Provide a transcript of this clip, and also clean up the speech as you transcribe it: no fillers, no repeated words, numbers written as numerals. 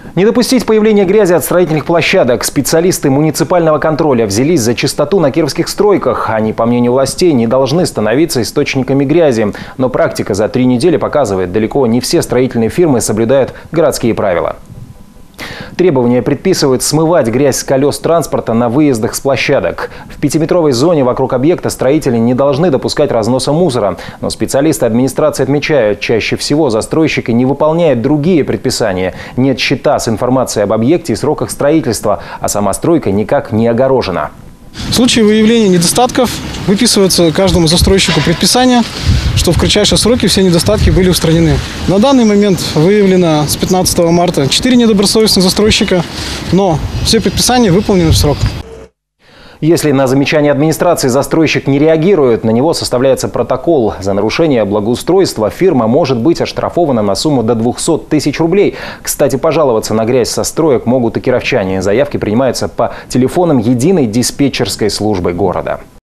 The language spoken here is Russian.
Не допустить появления грязи от строительных площадок. Специалисты муниципального контроля взялись за чистоту на кировских стройках. Они, по мнению властей, не должны становиться источниками грязи. Но практика за 3 недели показывает, далеко не все строительные фирмы соблюдают городские правила. Требования предписывают смывать грязь с колес транспорта на выездах с площадок. В 5-метровой зоне вокруг объекта строители не должны допускать разноса мусора. Но специалисты администрации отмечают, чаще всего застройщики не выполняют другие предписания. Нет счета с информацией об объекте и сроках строительства, а сама стройка никак не огорожена. В случае выявления недостатков выписывается каждому застройщику предписание, что в кратчайшие сроки все недостатки были устранены. На данный момент выявлено с 15 марта 4 недобросовестных застройщика, но все предписания выполнены в срок. Если на замечание администрации застройщик не реагирует, на него составляется протокол. За нарушение благоустройства фирма может быть оштрафована на сумму до 200 тысяч рублей. Кстати, пожаловаться на грязь со строек могут и кировчане. Заявки принимаются по телефонам единой диспетчерской службы города.